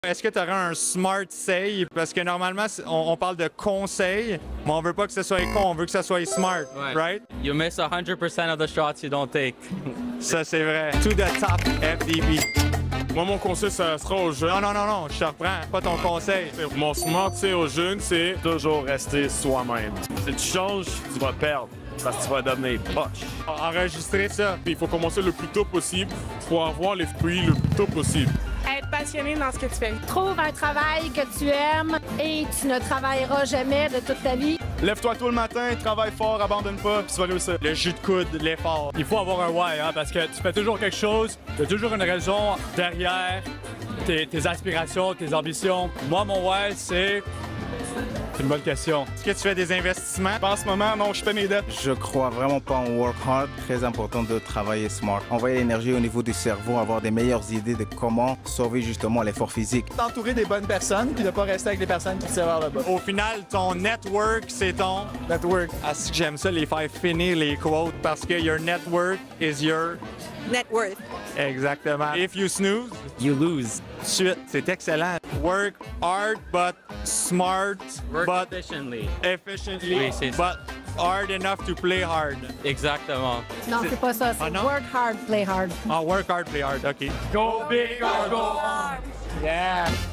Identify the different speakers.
Speaker 1: Est-ce que tu aurais un smart say? Parce que normalement, on parle de conseil, mais on veut pas que ce soit con, on veut que ce soit smart, right?
Speaker 2: You miss 100% of the shots you don't take.
Speaker 1: Ça, c'est vrai. To the top, FDB.
Speaker 3: Moi, mon conseil, ça sera aux jeunes.
Speaker 1: Non, je te reprends. Pas ton conseil.
Speaker 3: Mon smart, aux jeunes, c'est toujours rester soi-même. Si tu changes, tu vas perdre. Parce que tu vas devenir poche.
Speaker 1: Enregistrer ça.
Speaker 3: Il faut commencer le plus tôt possible pour avoir les fruits le plus tôt possible.
Speaker 4: Être passionné dans ce que tu fais.
Speaker 5: Trouve un travail que tu aimes et tu ne travailleras jamais de toute ta vie.
Speaker 6: Lève-toi tôt le matin, travaille fort, abandonne pas, puis tu vas réussir.
Speaker 1: Le jus de coude, l'effort.
Speaker 7: Il faut avoir un why, hein, parce que tu fais toujours quelque chose, tu as toujours une raison derrière tes aspirations, tes ambitions. Moi, mon why, c'est une bonne question.
Speaker 1: Est-ce que tu fais des investissements?
Speaker 6: En ce moment, non, je fais mes dettes.
Speaker 8: Je crois vraiment pas en work hard. Très important de travailler smart. Envoyer l'énergie au niveau du cerveau, avoir des meilleures idées de comment sauver justement l'effort physique.
Speaker 6: T'entourer des bonnes personnes, puis de pas rester avec des personnes qui te tirent vers le bas.
Speaker 1: Au final, ton network, c'est ton...
Speaker 6: Network.
Speaker 1: Ah, c'est que j'aime ça, les faire finir les quotes, parce que your network is your...
Speaker 4: Net worth.
Speaker 1: Exactement. If you snooze,
Speaker 2: You lose.
Speaker 1: suite. C'est excellent. Work hard, but smart,
Speaker 2: Work
Speaker 1: but
Speaker 2: efficiently.
Speaker 1: efficiently,
Speaker 2: Oui, c'est ça.
Speaker 1: but hard enough to play hard.
Speaker 2: Exactement.
Speaker 5: Non, c'est pas ça. C'est
Speaker 1: non?
Speaker 5: work hard, play hard.
Speaker 1: Ah, work hard, play hard. OK.
Speaker 7: Go big or go home!
Speaker 1: Yeah.